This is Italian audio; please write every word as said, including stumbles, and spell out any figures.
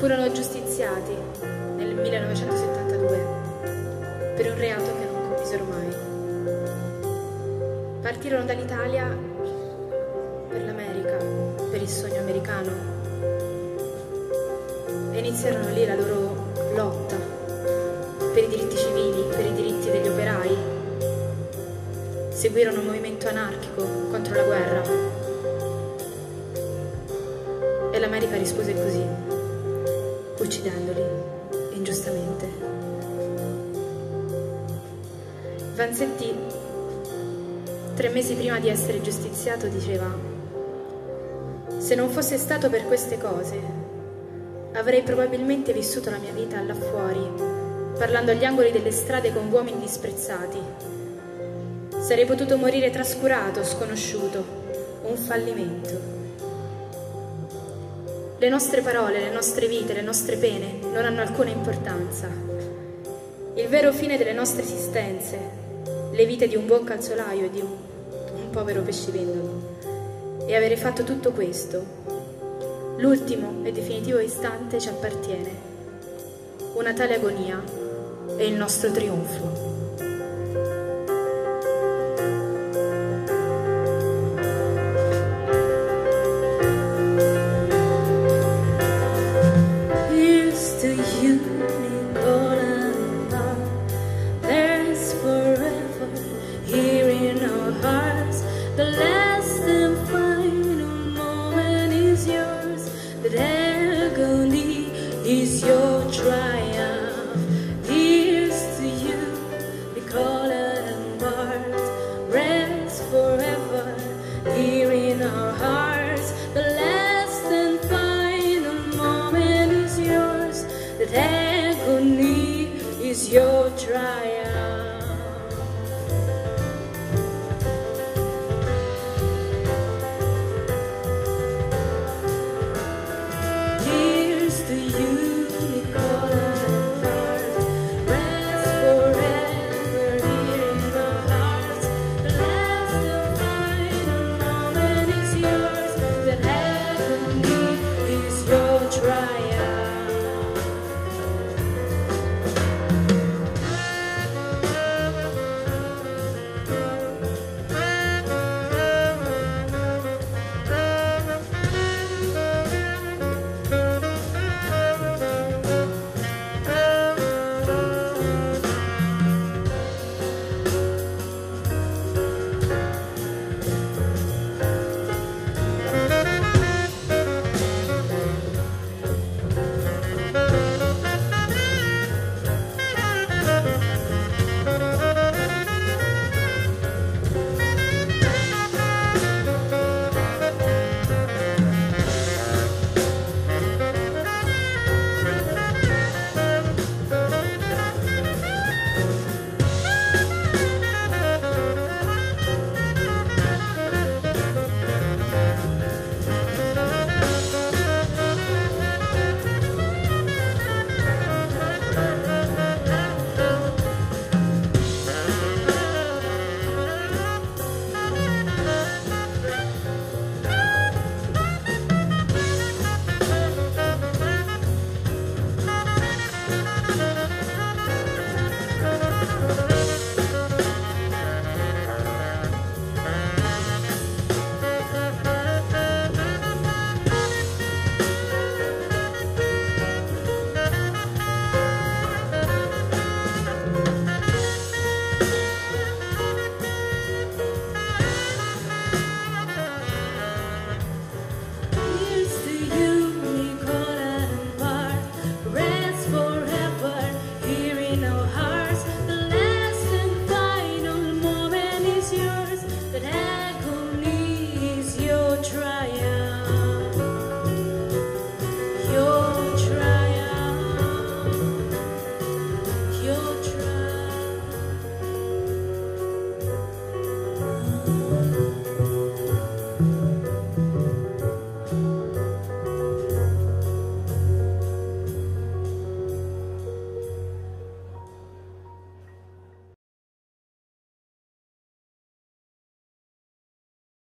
furono giustiziati nel millenovecentosettantadue per un reato che non commisero mai. Partirono dall'Italia per l'America, per il sogno americano, e iniziarono lì la loro lotta per i diritti civili, per i diritti degli operai. Seguirono un movimento anarchico contro la guerra e l'America rispose così, uccidendoli ingiustamente. Vanzetti, tre mesi prima di essere giustiziato, diceva: se non fosse stato per queste cose, avrei probabilmente vissuto la mia vita là fuori, parlando agli angoli delle strade con uomini disprezzati. Sarei potuto morire trascurato, sconosciuto, un fallimento. Le nostre parole, le nostre vite, le nostre pene non hanno alcuna importanza. Il vero fine delle nostre esistenze, le vite di un buon calzolaio e di un, un povero pescivendolo, è avere fatto tutto questo. L'ultimo e definitivo istante ci appartiene. Una tale agonia è il nostro trionfo. The last and final moment is yours. That agony is your triumph. Here's to you, Nicola and Bart. Rest forever here in our hearts. The last and final moment is yours. That agony is your triumph.